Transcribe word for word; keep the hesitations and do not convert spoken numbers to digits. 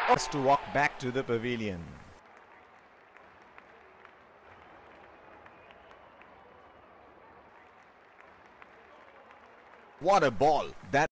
Has to walk back to the pavilion. What a ball! That